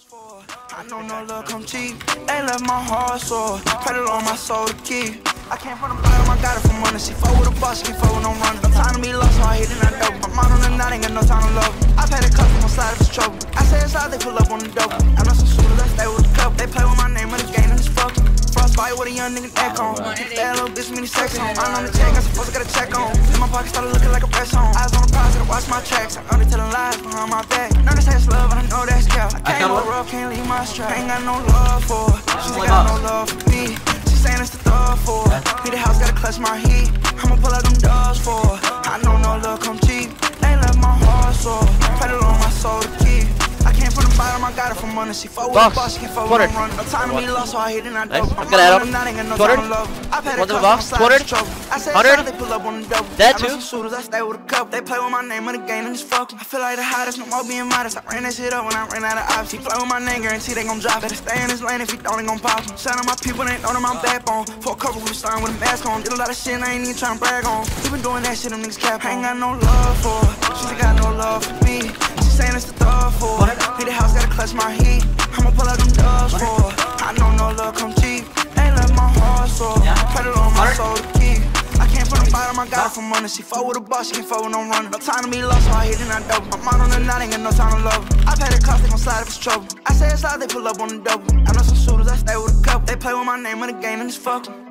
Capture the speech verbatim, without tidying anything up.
I know no love come cheap. They left my heart sore. Pray the Lord my soul to keep. I came from the bottom, I got it from money. She fuck with a boss, she fuck with no running. No time to be lost, so I hit it and I dope. My mind on the night, ain't got no time to love. I pay the customer slide if it's trouble. I say it's out, they pull up on the dope. I know some shooters that stay with the cup. They play with my name, but it's game and it's fuck. Frostbite with a young nigga neck on. Keep that little bitch mini sex on. I'm on the check, I suppose I got a check on. In my pocket started looking like a press on. Eyes on the prize, gotta watch my tracks. I'm only telling lies behind my back. Know this has love, and I know that's cap. I can't go rough, can't leave my strap. Ain't got no love for her. She ain't got no love for me. She saying it's the thug for her. Need a house, gotta clutch my heat. I'ma pull out them doors for her. I know no love come cheap. They left my heart sore. Pray the Lord my soul to keep. I came from the bottom, I got it from money. She fuck with the boss, she can fuck with no running. No time to be lost, so I hit it and I dope. I'm on the night, ain't got no time to love. I paid the customer slide, trouble. I said it's they pull up on the double. That too. too. I know some shooters, I stay with a couple. They play with my name, money game, and it's fuck. I feel like the hottest, no more being modest. I ran that shit up when I ran out of options. He play with my name, guarantee they gon' drop. Better stay in this lane if he don't, they gon' pop him. Shout out my people, they ain't know them I'm backbone. For a couple who starting with a mask on. Did a lot of shit, I ain't even trying to brag on. We been doing that shit, them niggas cap. I ain't got no love for her. She ain't got no love for me. She saying it's the thug for her. Need a house, gotta clutch my heat. I'ma pull out them doors for her. I know no love come cheap. Ain't left my heart sore. Pray the Lord my soul to keep. I came from the bottom, I got it from money. She fuck with a boss, she can fuck with no running. No time to be lost, so I hit it and I dope. My mind on the night, ain't got no time to love. I pay the cost, they gon' slide if it's trouble. I say it's out, they pull up on the double. I know some shooters, I stay with a couple. They play with my name, money game, and it's fuck 'em.